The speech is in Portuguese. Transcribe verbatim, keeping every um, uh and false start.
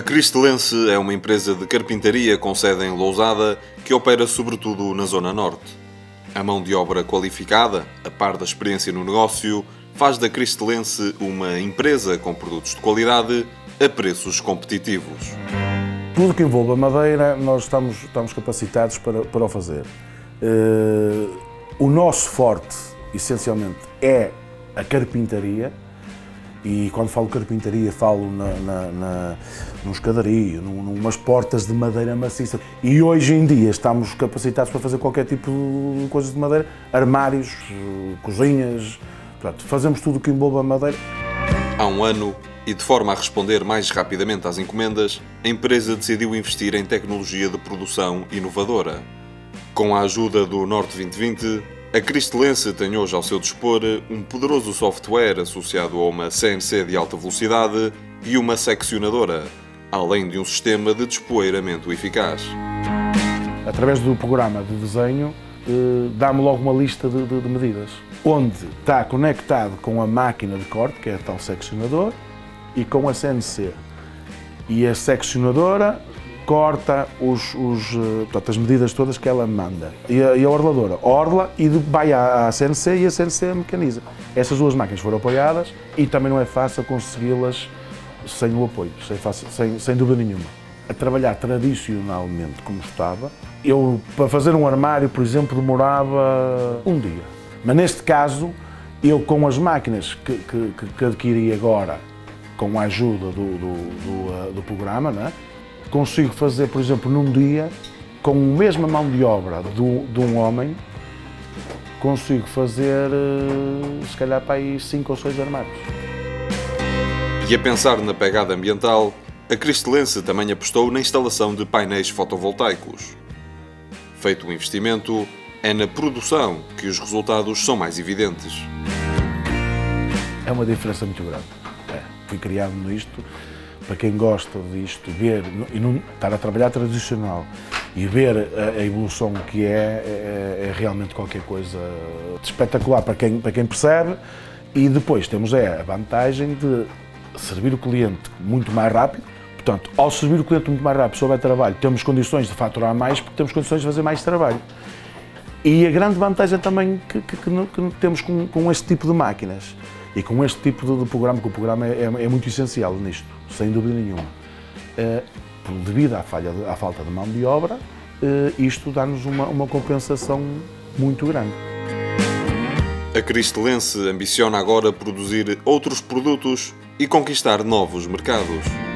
A Cristelense é uma empresa de carpintaria com sede em Lousada que opera sobretudo na Zona Norte. A mão de obra qualificada, a par da experiência no negócio, faz da Cristelense uma empresa com produtos de qualidade a preços competitivos. Tudo que envolva madeira, nós estamos, estamos capacitados para, para o fazer. Uh, o nosso forte, essencialmente, é a carpintaria. E quando falo carpintaria, falo na, na, na, num escadario, num, numas portas de madeira maciça. E hoje em dia estamos capacitados para fazer qualquer tipo de coisa de madeira, armários, cozinhas, portanto, fazemos tudo o que envolva madeira. Há um ano, e de forma a responder mais rapidamente às encomendas, a empresa decidiu investir em tecnologia de produção inovadora. Com a ajuda do Norte vinte vinte, a Cristelense tem hoje ao seu dispor um poderoso software associado a uma C N C de alta velocidade e uma seccionadora, além de um sistema de despoeiramento eficaz. Através do programa de desenho, dá-me logo uma lista de, de, de medidas, onde está conectado com a máquina de corte, que é a tal seccionador, e com a C N C. E a seccionadora corta os, os, portanto, as medidas todas que ela manda. E a, e a orladora orla e vai à, à C N C e a C N C mecaniza. Essas duas máquinas foram apoiadas e também não é fácil consegui-las sem o apoio, sem, sem, sem dúvida nenhuma. A trabalhar tradicionalmente como estava, eu, para fazer um armário, por exemplo, demorava um dia. Mas neste caso, eu com as máquinas que, que, que adquiri agora, com a ajuda do, do, do, do programa, não é? Consigo fazer, por exemplo, num dia, com a mesma mão de obra do, de um homem, consigo fazer, se calhar, para aí cinco ou seis armários. E a pensar na pegada ambiental, a Cristelense também apostou na instalação de painéis fotovoltaicos. Feito o investimento, é na produção que os resultados são mais evidentes. É uma diferença muito grande. É, fui criado nisto. Para quem gosta disto, ver e não estar a trabalhar tradicional e ver a, a evolução que é, é, é realmente qualquer coisa de espetacular para quem, para quem percebe. E depois temos é, a vantagem de servir o cliente muito mais rápido. Portanto, ao servir o cliente muito mais rápido, se houver trabalho, temos condições de faturar mais porque temos condições de fazer mais trabalho. E a grande vantagem também que, que, que, que temos com, com este tipo de máquinas e com este tipo de, de programa, que o programa é, é, é muito essencial nisto, sem dúvida nenhuma. Uh, devido à, falha, à falta de mão de obra, uh, isto dá-nos uma, uma compensação muito grande. A Cristelense ambiciona agora produzir outros produtos e conquistar novos mercados.